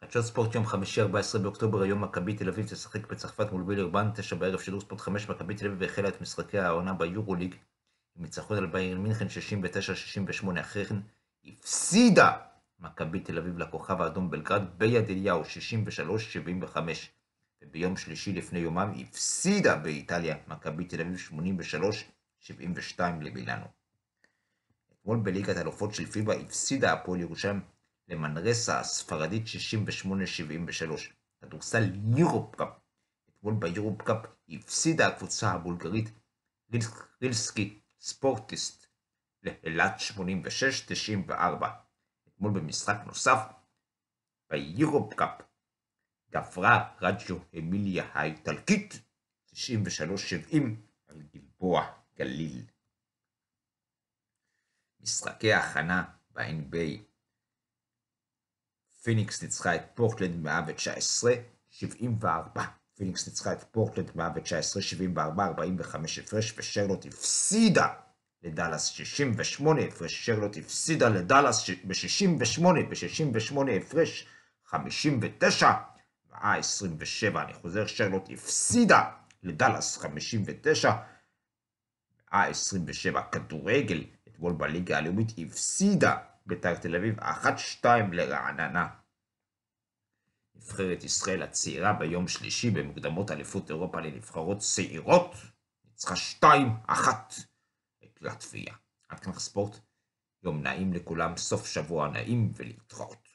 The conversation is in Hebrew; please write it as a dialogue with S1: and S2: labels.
S1: חדשות ספורט יום חמישי 14 באוקטובר, היום מכבי תל אביב תשחק בצרפת מול וילרבן, 9 בערב שידור ספורט 5. מכבי תל אביב החלה את משחקי העונה ביורוליג עם ניצחון על ביירן מינכן 69-68. אחרי כן הפסידה מכבי תל אביב לכוכב האדום בלגרד ביד אליהו 63-75. וביום שלישי לפני יומם הפסידה באיטליה מכבי תל אביב 83-72 למילאנו. אתמול בליגת האלופות של פיבה הפסידה הפועל ירושלים למנרסה הספרדית 68-73. כדורסל יורופ קאפ. אתמול ביורופ קאפ הפסידה הקבוצה הבולגרית רילסקי ספורטיסט לאילת 86-94. אתמול במשחק נוסף ביורופ קאפ גברה רג'ו אמיליה האיטלקית 93-70 על גלבוע גליל. משחקי ההכנה ב-NBA. פיניקס ניצחה את פורטלנד 119-74. פיניקס ניצחה את פורטלנד 119-74, 45 הפרש, ושרלוט הפסידה לדלס 68 הפרש. שרלוט הפסידה לדלס ב-68 הפרש, 59 ו-27. אני חוזר, שרלוט הפסידה לדלס 59 ו-27. כדורגל, אתמול בליגה הלאומית הפסידה בית"ר תל אביב 1-2 לרעננה. נבחרת ישראל הצעירה ביום שלישי במוקדמות אליפות אירופה לנבחרות צעירות ניצחה 2-1 את לטביה. עד כאן ספורט, יום נעים לכולם, סוף שבוע נעים ולהתראות.